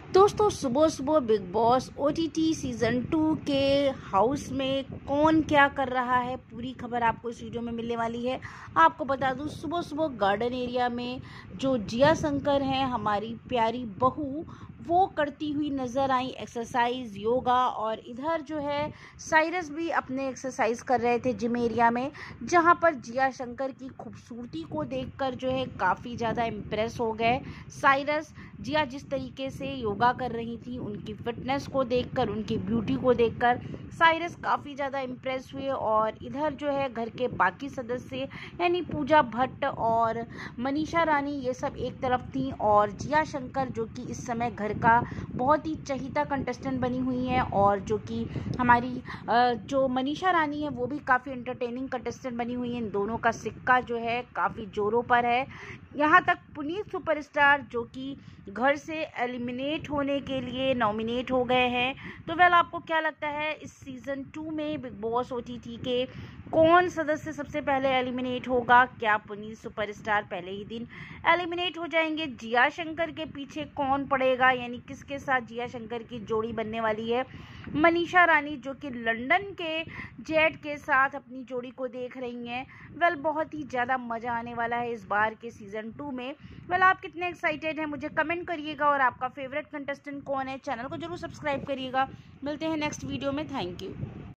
दोस्तों सुबह सुबह बिग बॉस ओटीटी सीजन 2 के हाउस में कौन क्या कर रहा है, पूरी खबर आपको इस वीडियो में मिलने वाली है। आपको बता दूं, सुबह सुबह गार्डन एरिया में जो जिया शंकर हैं, हमारी प्यारी बहू, वो करती हुई नज़र आई एक्सरसाइज योगा। और इधर जो है साइरस भी अपने एक्सरसाइज कर रहे थे जिम एरिया में, जहां पर जिया शंकर की खूबसूरती को देखकर जो है काफ़ी ज़्यादा इम्प्रेस हो गए साइरस। जिया जिस तरीके से योगा कर रही थी, उनकी फिटनेस को देखकर, उनकी ब्यूटी को देखकर साइरस काफ़ी ज़्यादा इम्प्रेस हुए। और इधर जो है घर के बाकी सदस्य यानी पूजा भट्ट और मनीषा रानी, ये सब एक तरफ थी, और जिया शंकर जो कि इस समय घर का बहुत ही चहीता कंटेस्टेंट बनी हुई है, और जो कि हमारी जो मनीषा रानी है वो भी काफ़ी एंटरटेनिंग कंटेस्टेंट बनी हुई है। इन दोनों का सिक्का जो है काफ़ी जोरों पर है। यहाँ तक पुनीत सुपरस्टार जो कि घर से एलिमिनेट होने के लिए नॉमिनेट हो गए हैं। तो वेल, आपको क्या लगता है इस सीज़न 2 में बिग बॉस ओटीटी के कौन सदस्य सबसे पहले एलिमिनेट होगा? क्या पुनीत सुपरस्टार पहले ही दिन एलिमिनेट हो जाएंगे? जिया शंकर के पीछे कौन पड़ेगा, यानी किसके साथ जिया शंकर की जोड़ी बनने वाली है? मनीषा रानी जो कि लंदन के जेट के साथ अपनी जोड़ी को देख रही हैं। वेल, बहुत ही ज़्यादा मज़ा आने वाला है इस बार के सीज़न 2 में। वेल, आप कितने एक्साइटेड हैं मुझे कमेंट करिएगा, और आपका फेवरेट कंटेस्टेंट कौन है? चैनल को जरूर सब्सक्राइब करिएगा। मिलते हैं नेक्स्ट वीडियो में। Thank you.